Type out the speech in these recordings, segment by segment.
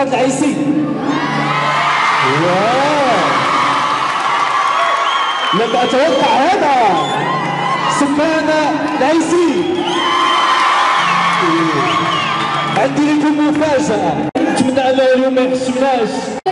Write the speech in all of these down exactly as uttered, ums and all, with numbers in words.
فرقة العيسي. لم أتوقع هذا. سكان العيسي عندي لكم مفاجأة، نتمنى أنه اليوم ما يحشمناش.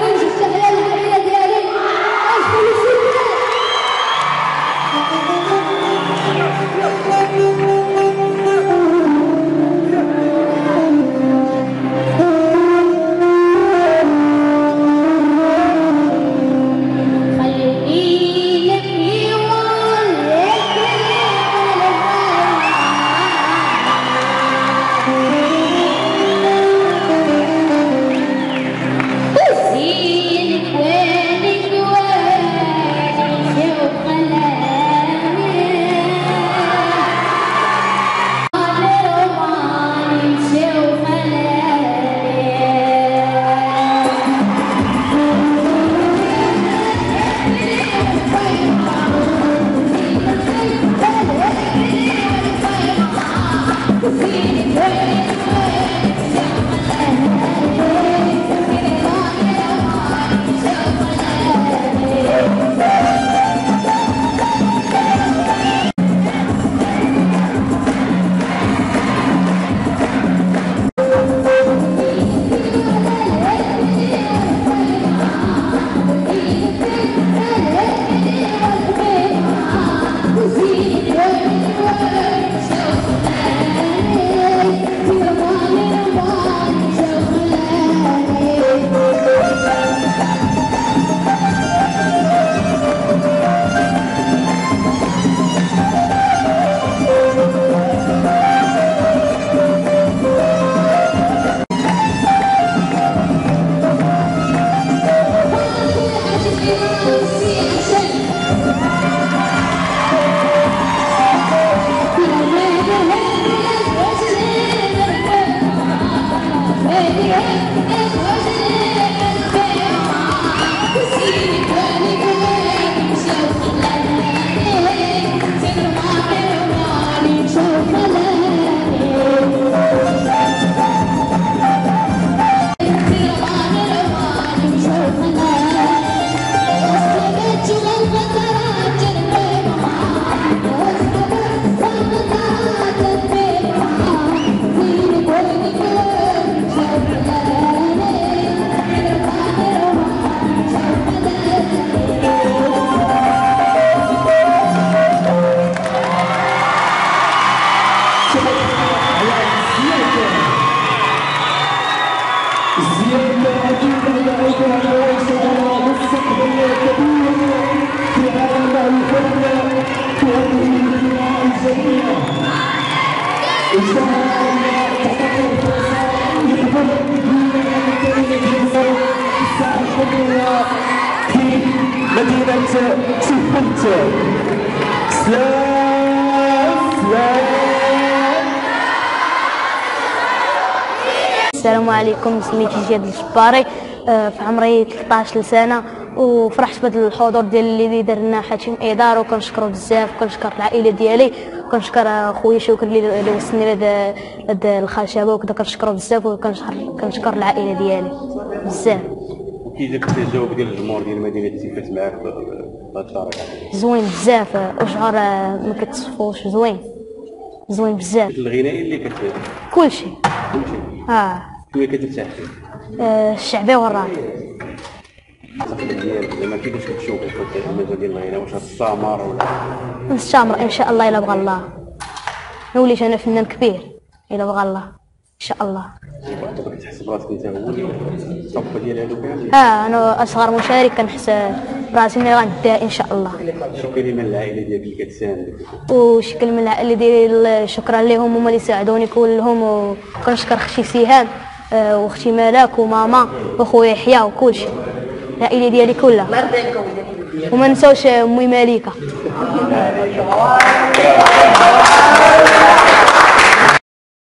مدينة سفنت. سلام سلام. السلام عليكم، سميتي جهاد الجباري، في عمري ثلاثطاش سنه، وفرحت بهذا الحضور ديال اللي دار لنا حاتم إدار، وكنشكرو بزاف، وكنشكر العائله ديالي، وكنشكر خويا شكر اللي وصلني لهذا الخشبه وكذا، كنشكرو بزاف، وكنشكر العائله ديالي بزاف. كي داك التجاوب ديال الجمهور ديال مدينه سيفات معاك بهذه الطريقه؟ زوين بزاف، وشعور ما كتصفوش، زوين زوين بزاف. الغنائي اللي كت كلشي كلشي اه شنو كترتاح فيه؟ آه الشعبي والراقي. ديال زعما كيفاش كتشوفوا في المجال ديال الغناء؟ واش غتستمر ولا؟ نستمر ان شاء الله، الا بغى الله. نوليش انا فنان كبير الا بغى الله ان شاء الله. كتحس براسك انت هو الصفه ديال هادو كاملين؟ اه انا اصغر مشارك، كنحس براسي ملي غنديها ان شاء الله. شكرا كلمه للعائله ديالك اللي كتساندك. وشي كلمه للعائله ديالي، شكرا لهم، هما اللي ساعدوني كلهم، وكنشكر اختي سهام واختي ملاك وماما وخويا يحيى وكلشي، العائله ديالي كلها، وما نساوش امي مالكه.